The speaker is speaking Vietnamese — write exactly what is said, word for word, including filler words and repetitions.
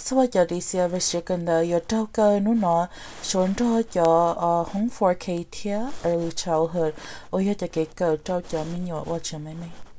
sau giờ đi xem Everest cần đó giờ trâu cơ nó nó xuống cho cho home four K thia early childhood ôi giờ cái cờ trâu cho mình nhỏ watch mấy mấy